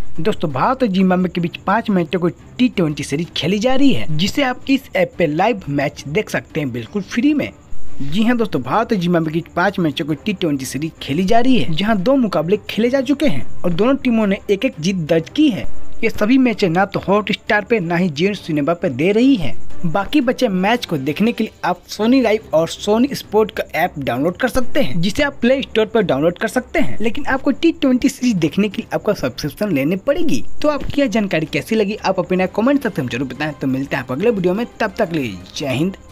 दोस्तों भारत और जिम्बाब्वे के बीच 5 मैचों को T20 सीरीज खेली जा रही है, जिसे आप इस ऐप पे लाइव मैच देख सकते हैं बिल्कुल फ्री में। जी हां दोस्तों, भारत और जिम्बाब्वे की 5 मैचों को T20 सीरीज खेली जा रही है, जहां 2 मुकाबले खेले जा चुके हैं और दोनों टीमों ने एक एक जीत दर्ज की है। ये सभी मैच ना तो हॉटस्टार पे ना ही जियो सिनेमा पे दे रही है। बाकी बचे मैच को देखने के लिए आप सोनी लाइव और सोनी स्पोर्ट का ऐप डाउनलोड कर सकते हैं, जिसे आप प्ले स्टोर पर डाउनलोड कर सकते हैं। लेकिन आपको T20 सीरीज देखने के लिए आपको सब्सक्रिप्शन लेनी पड़ेगी। तो आपकी यह जानकारी कैसी लगी आप अपना कमेंट सेक्शन में जरूर बताएं। तो मिलते हैं आप अगले वीडियो में, तब तक के लिए जय हिंद।